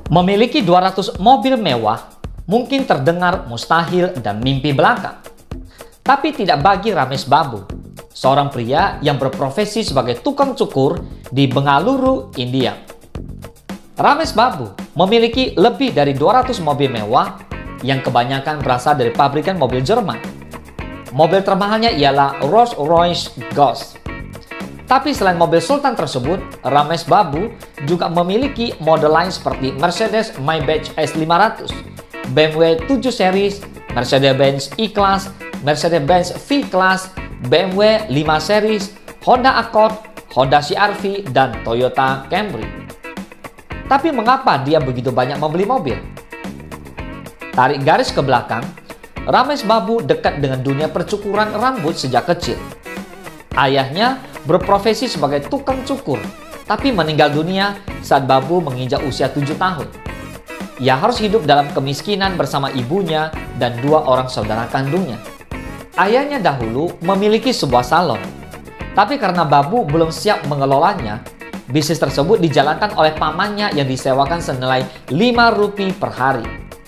Memiliki 200 mobil mewah mungkin terdengar mustahil dan mimpi belaka. Tapi tidak bagi Ramesh Babu, seorang pria yang berprofesi sebagai tukang cukur di Bengaluru, India. Ramesh Babu memiliki lebih dari 200 mobil mewah yang kebanyakan berasal dari pabrikan mobil Jerman. Mobil termahalnya ialah Rolls-Royce Ghost. Tapi selain mobil sultan tersebut, Ramesh Babu juga memiliki model lain seperti Mercedes Maybach S500, BMW 7 Series, Mercedes-Benz E-Class, Mercedes-Benz V-Class, BMW 5 Series, Honda Accord, Honda CR-V, dan Toyota Camry. Tapi mengapa dia begitu banyak membeli mobil? Tarik garis ke belakang, Ramesh Babu dekat dengan dunia percukuran rambut sejak kecil. Ayahnya berprofesi sebagai tukang cukur, tapi meninggal dunia saat Babu menginjak usia 7 tahun. Ia harus hidup dalam kemiskinan bersama ibunya dan 2 orang saudara kandungnya. Ayahnya dahulu memiliki sebuah salon, tapi karena Babu belum siap mengelolanya, bisnis tersebut dijalankan oleh pamannya yang disewakan senilai Rp5 per hari.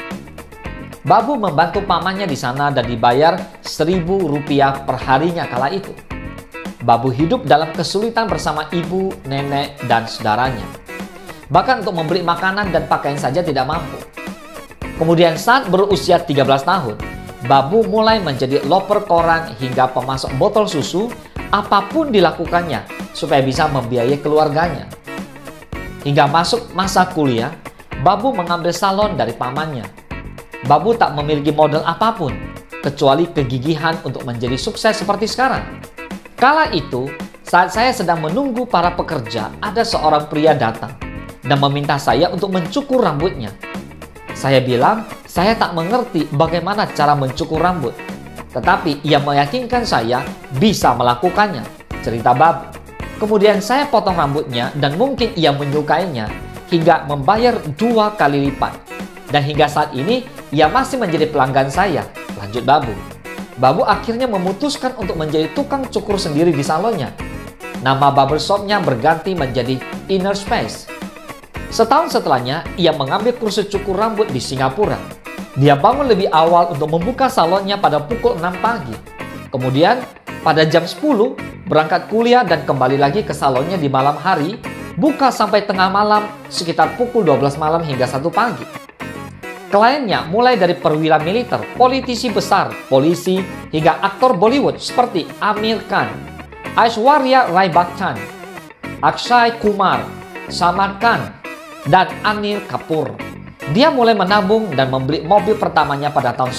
Babu membantu pamannya di sana dan dibayar Rp1.000 per harinya kala itu. Babu hidup dalam kesulitan bersama ibu, nenek, dan saudaranya. Bahkan untuk membeli makanan dan pakaian saja tidak mampu. Kemudian saat berusia 13 tahun, Babu mulai menjadi loper koran hingga pemasok botol susu, apapun dilakukannya supaya bisa membiayai keluarganya. Hingga masuk masa kuliah, Babu mengambil salon dari pamannya. Babu tak memiliki modal apapun, kecuali kegigihan untuk menjadi sukses seperti sekarang. Kala itu, saat saya sedang menunggu para pekerja, ada seorang pria datang dan meminta saya untuk mencukur rambutnya. Saya bilang, saya tak mengerti bagaimana cara mencukur rambut. Tetapi ia meyakinkan saya bisa melakukannya, cerita Babu. Kemudian saya potong rambutnya dan mungkin ia menyukainya hingga membayar 2 kali lipat. Dan hingga saat ini, ia masih menjadi pelanggan saya, lanjut Babu. Babu akhirnya memutuskan untuk menjadi tukang cukur sendiri di salonnya. Nama barbershopnya berganti menjadi Inner Space. Setahun setelahnya, ia mengambil kursus cukur rambut di Singapura. Dia bangun lebih awal untuk membuka salonnya pada pukul 6 pagi. Kemudian, pada jam 10, berangkat kuliah dan kembali lagi ke salonnya di malam hari, buka sampai tengah malam sekitar pukul 12 malam hingga 1 pagi. Kliennya mulai dari perwira militer, politisi besar, polisi, hingga aktor Bollywood seperti Amir Khan, Aishwarya Rai Bachchan, Akshay Kumar, Salman Khan, dan Anil Kapoor. Dia mulai menabung dan membeli mobil pertamanya pada tahun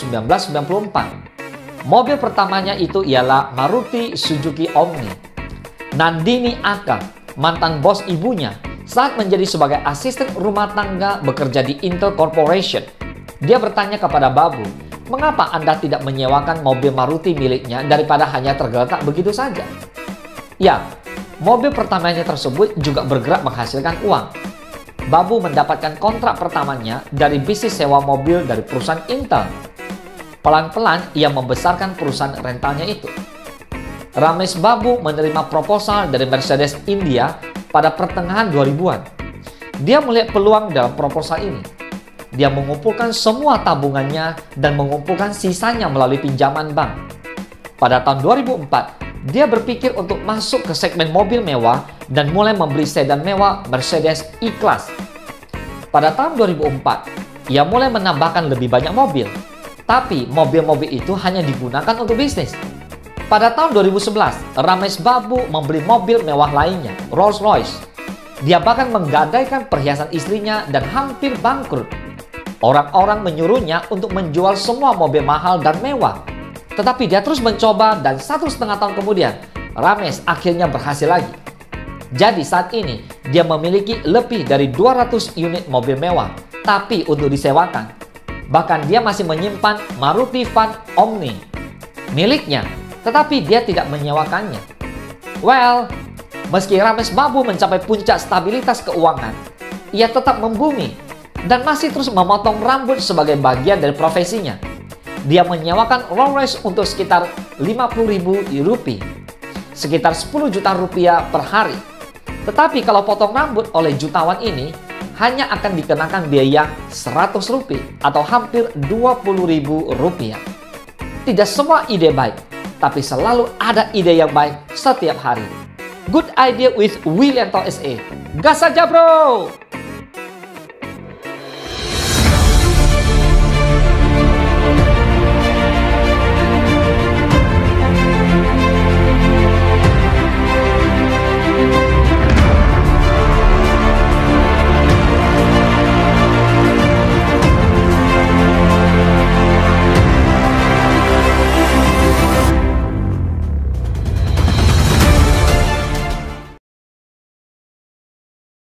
1994. Mobil pertamanya itu ialah Maruti Suzuki Omni. Nandini Aka, mantan bos ibunya, saat menjadi sebagai asisten rumah tangga bekerja di Intel Corporation. Dia bertanya kepada Babu, mengapa Anda tidak menyewakan mobil Maruti miliknya daripada hanya tergeletak begitu saja? Ya, mobil pertamanya tersebut juga bergerak menghasilkan uang. Babu mendapatkan kontrak pertamanya dari bisnis sewa mobil dari perusahaan Intel. Pelan-pelan ia membesarkan perusahaan rentalnya itu. Ramesh Babu menerima proposal dari Mercedes India pada pertengahan 2000-an. Dia melihat peluang dalam proposal ini. Dia mengumpulkan semua tabungannya dan mengumpulkan sisanya melalui pinjaman bank. Pada tahun 2004, dia berpikir untuk masuk ke segmen mobil mewah dan mulai membeli sedan mewah Mercedes E-Class. Pada tahun 2004, ia mulai menambahkan lebih banyak mobil. Tapi mobil-mobil itu hanya digunakan untuk bisnis. Pada tahun 2011, Ramesh Babu membeli mobil mewah lainnya, Rolls-Royce. Dia bahkan menggadaikan perhiasan istrinya dan hampir bangkrut. Orang-orang menyuruhnya untuk menjual semua mobil mahal dan mewah. Tetapi dia terus mencoba dan 1,5 tahun kemudian, Ramesh akhirnya berhasil lagi. Jadi saat ini, dia memiliki lebih dari 200 unit mobil mewah, tapi untuk disewakan. Bahkan dia masih menyimpan Maruti Van Omni miliknya, tetapi dia tidak menyewakannya. Well, meski Ramesh Babu mencapai puncak stabilitas keuangan, ia tetap membumi dan masih terus memotong rambut sebagai bagian dari profesinya. Dia menyewakan Rolls-Royce untuk sekitar Rp50.000, sekitar Rp10 juta per hari. Tetapi kalau potong rambut oleh jutawan ini, hanya akan dikenakan biaya Rp100 atau hampir Rp20.000. Tidak semua ide baik, tapi selalu ada ide yang baik setiap hari. Good idea with Willianto SE. Gas saja bro!